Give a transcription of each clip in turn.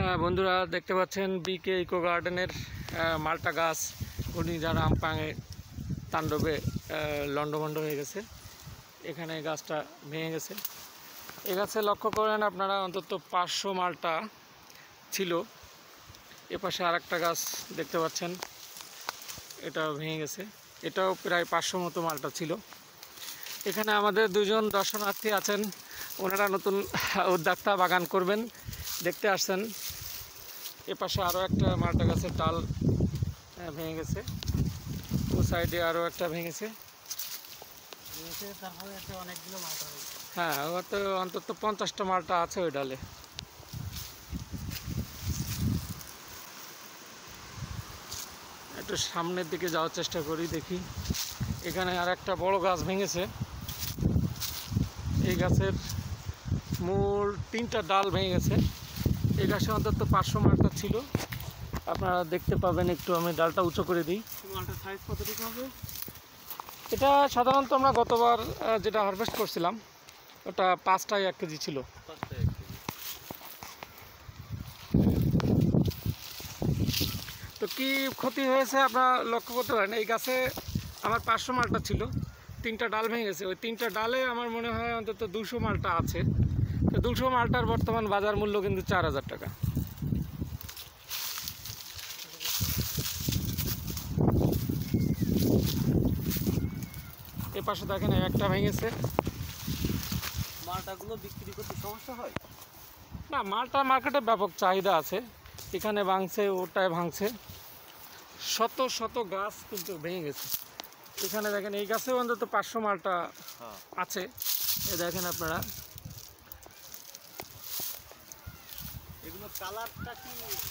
বন্ধুরা দেখতে পাচ্ছেন বিকে ইকো গার্ডেনের মাল্টা গাছ ঘূর্ণিঝড় আমপানে তাণ্ডবে লণ্ডভণ্ড হয়ে গেছে। এখানে গাছটা ভেঙে গেছে। এই গাছে লক্ষ্য করেন আপনারা অন্তত 500 মাল্টা ছিল। এপাশে আরেকটা গাছ দেখতে পাচ্ছেন, এটাও ভেঙে গেছে। এটাও প্রায় 500 মতো মাল্টা ছিল। এখানে আমাদের দুজন দর্শনার্থী আছেন, ওনারা নতুন উদ্যোক্তা, বাগান করবেন, দেখতে আসছেন। এপাশে আরও একটা মাল্টা গাছের ডাল ভেঙে গেছে, ও সাইডে আরও একটা ভেঙেছে। তারপরে অনেকগুলো মাল্টা হয়েছে। হ্যাঁ, ওর তো অন্তত 50টা মাল্টা আছে ওই ডালে। একটু সামনের দিকে যাওয়ার চেষ্টা করি, দেখি। এখানে আর একটা বড় গাছ ভেঙেছে। এই গাছের মূল 3টা ডাল ভেঙে গেছে। এই গাছে অন্তত 500 মাল্টা ছিল, আপনারা দেখতে পাবেন। একটু আমি ডালটা উঁচু করে দিই। মালটার সাইজ কতটুকু হবে? এটা সাধারণত আমরা গতবার যেটা হারভেস্ট করছিলাম ওটা 5টায় 1 কেজি ছিল। তো কি ক্ষতি হয়েছে আপনারা লক্ষ্য করতে পারেন। এই গাছে আমার 500 মাল্টা ছিল, 3টা ডাল ভেঙে গেছে। ওই 3টা ডালে আমার মনে হয় অন্তত 200 মাল্টা আছে। তো 200 মাল্টার বর্তমান বাজার মূল্য কিন্তু 4000 টাকা। এ পাশে দেখেন একটা ভেঙেছে। মালটাগুলো বিক্রি করতে সমস্যা হয় না, মালটা মার্কেটে ব্যাপক চাহিদা আছে। এখানে ভাঙছে, ওটায় ভাঙছে, শত শত গাছ কিন্তু ভেঙে গেছে। এখানে দেখেন এই গাছেও অন্তত 500 মালটা আছে। এ দেখেন আপনারা, এগুলো কালারটা কি?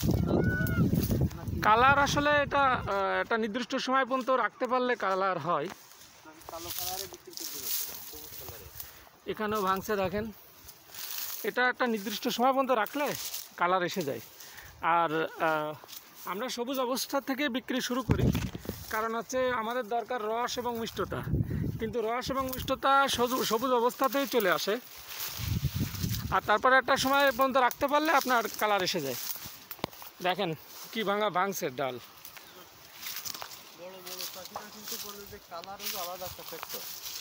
কালার আসলে এটা একটা নির্দিষ্ট সময় পর্যন্ত রাখতে পারলে কালার হয়। কালো কালারে বিক্রি করতে হচ্ছে, সবুজ কালারে। এখানেও ভাঙছে দেখেন। এটা একটা নির্দিষ্ট সময় পর্যন্ত রাখলে কালার এসে যায়। আর আমরা সবুজ অবস্থা থেকে বিক্রি শুরু করি, কারণ হচ্ছে আমাদের দরকার রস এবং মিষ্টতা। কিন্তু রস এবং মিষ্টতা সবুজ অবস্থাতেই চলে আসে, আর তারপরে একটা সময় পর্যন্ত রাখতে পারলে আপনার কালার এসে যায়। দেখেন কি ভাঙছে ডাল। বড় বড় পাখিটা কিন্তু বলে যে কালার হলো আলাদা একটা ফ্যাক্টর।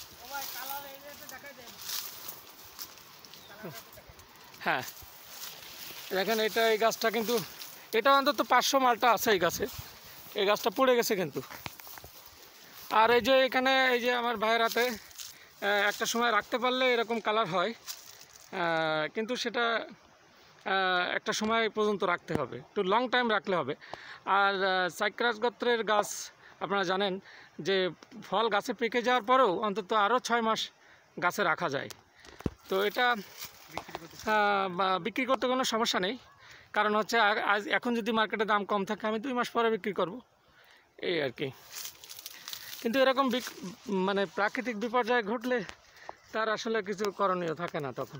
হ্যাঁ দেখেন, এই গাছটা কিন্তু, এটা অন্তত 500 মালটা আছে এই গাছে। এই গাছটা পড়ে গেছে কিন্তু। আর এই যে এখানে এই যে আমার ভাইয়ের হাতে একটা সময় রাখতে পারলে এরকম কালার হয়, কিন্তু সেটা একটা সময় পর্যন্ত রাখতে হবে, একটু লং টাইম রাখলে হবে। আর সাইপ্রাস গোত্রের গাছ আপনারা জানেন যে ফল গাছে পেকে যাওয়ার পরেও অন্তত আরও 6 মাস গাছে রাখা যায়। তো এটা বিক্রি করতে কোনো সমস্যা নেই, কারণ হচ্ছে এখন যদি মার্কেটে দাম কম থাকে আমি 2 মাস পরে বিক্রি করব, এই আর কি। কিন্তু এরকম মানে প্রাকৃতিক বিপর্যয় ঘটলে তার আসলে কিছু করণীয় থাকে না তখন।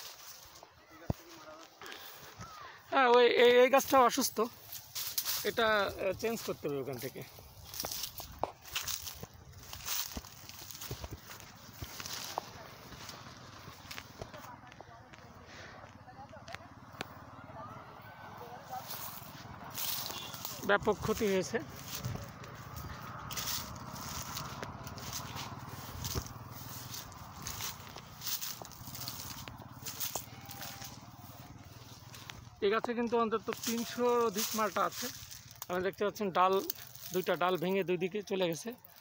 হ্যাঁ, ওই এই গাছটা অসুস্থ, এটা চেঞ্জ করতে হবে ওখান থেকে। ব্যাপক ক্ষতি হয়েছে। এই গাছে কিন্তু অন্তত 300-র অধিক মালটা আছে। আপনি দেখতে পাচ্ছেন ডাল, 2টা ডাল ভেঙে 2 দিকে চলে গেছে।